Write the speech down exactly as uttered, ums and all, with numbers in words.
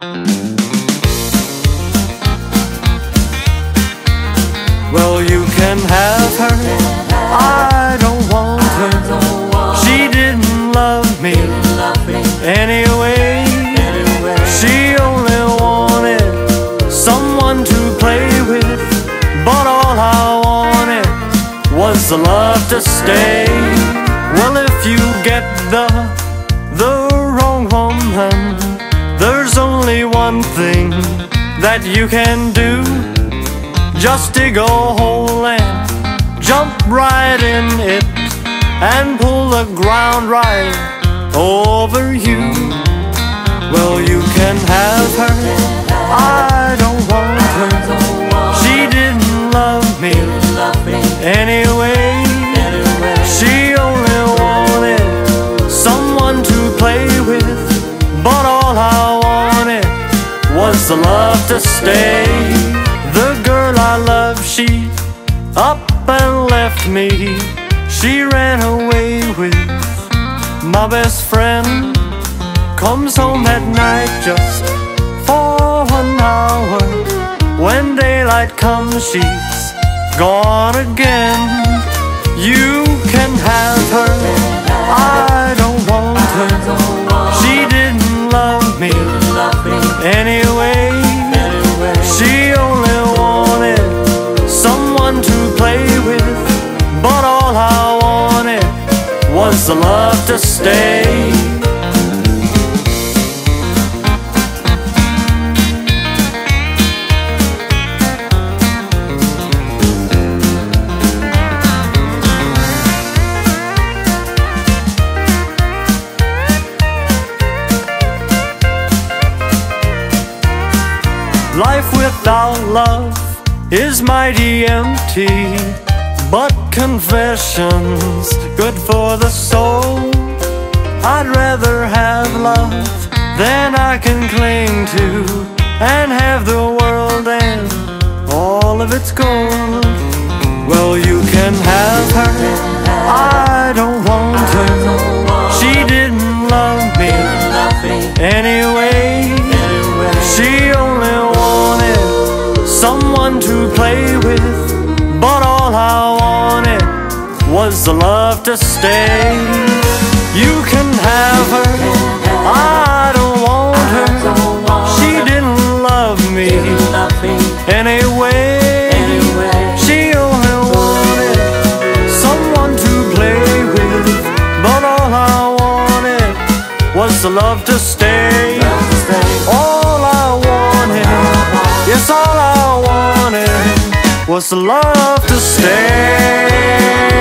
Well, you can have her, I don't want her. She didn't love me anyway. She only wanted someone to play with, but all I wanted was the love to stay. Well, if you get the, the wrong woman, there's only one thing that you can do. Just dig a hole and jump right in it, and pull the ground right over you. Well, you can have her, I don't want her. She didn't love me anyway. She only wanted someone to play with, but all I wanted was the love to stay. The girl I love, she up and left me. She ran away with my best friend. Comes home at night just for an hour. When daylight comes, she's gone again. You can have her, I don't want her. She didn't love me anyway. She only wanted someone to play with, but all I wanted was the love to stay. Life without love is mighty empty, but confession's good for the soul. I'd rather have love than I can cling to, and have the world and all of its gold. Well, you can have her, I don't want her. She didn't love me anyway. She only wanted someone to play with, but all I wanted was the love to stay. You can have her, I don't want her. She didn't love me anyway. She only wanted someone to play with, but all I wanted was the love to stay. All I wanted, yes, all I wanted was the love to stay.